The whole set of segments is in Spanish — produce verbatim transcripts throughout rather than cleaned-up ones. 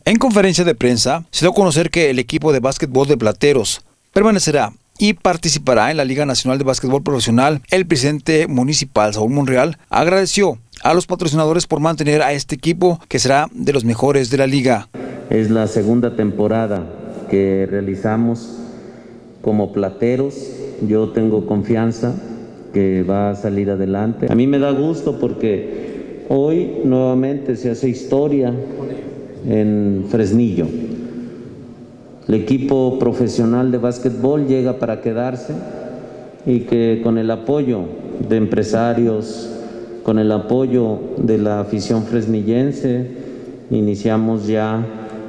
En conferencia de prensa, se dio a conocer que el equipo de básquetbol de Plateros permanecerá y participará en la Liga Nacional de Básquetbol Profesional. El presidente municipal, Saúl Monreal, agradeció a los patrocinadores por mantener a este equipo, que será de los mejores de la liga. Es la segunda temporada que realizamos como Plateros. Yo tengo confianza que va a salir adelante. A mí me da gusto porque hoy nuevamente se hace historia en Fresnillo. El equipo profesional de básquetbol llega para quedarse y que con el apoyo de empresarios, con el apoyo de la afición fresnillense, iniciamos ya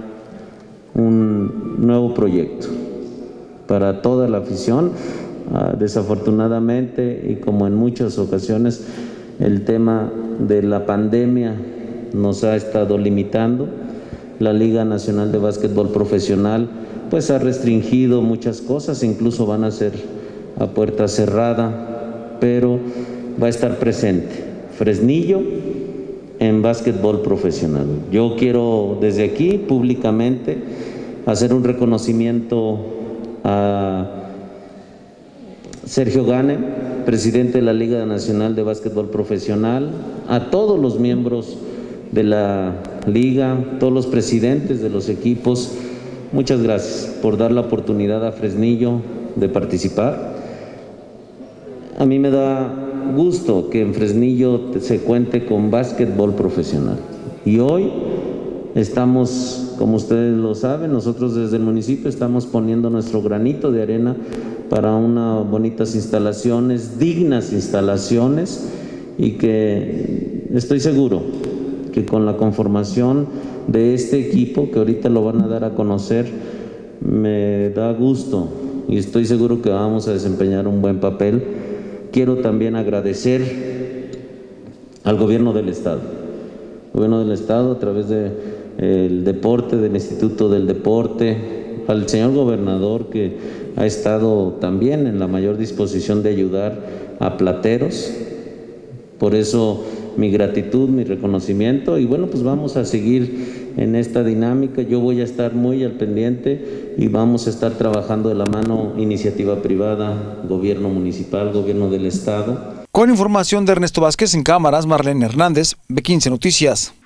un nuevo proyecto para toda la afición. Uh, desafortunadamente, y como en muchas ocasiones, el tema de la pandemia nos ha estado limitando. La Liga Nacional de Básquetbol Profesional pues ha restringido muchas cosas, incluso van a ser a puerta cerrada, pero va a estar presente Fresnillo en básquetbol profesional. Yo quiero desde aquí públicamente hacer un reconocimiento a Sergio Gane, presidente de la Liga Nacional de Básquetbol Profesional, a todos los miembros de la liga, todos los presidentes de los equipos. Muchas gracias por dar la oportunidad a Fresnillo de participar. A mí me da gusto que en Fresnillo se cuente con básquetbol profesional. Y hoy estamos, como ustedes lo saben, nosotros desde el municipio estamos poniendo nuestro granito de arena para unas bonitas instalaciones, dignas instalaciones, y que estoy seguro que con la conformación de este equipo, que ahorita lo van a dar a conocer, me da gusto y estoy seguro que vamos a desempeñar un buen papel. Quiero también agradecer al gobierno del estado, el gobierno del estado a través del deporte, del Instituto del Deporte, al señor gobernador, que ha estado también en la mayor disposición de ayudar a Plateros. Por eso mi gratitud, mi reconocimiento, y bueno, pues vamos a seguir en esta dinámica. Yo voy a estar muy al pendiente y vamos a estar trabajando de la mano iniciativa privada, gobierno municipal, gobierno del estado. Con información de Ernesto Vázquez, en cámaras Marlene Hernández, B quince Noticias.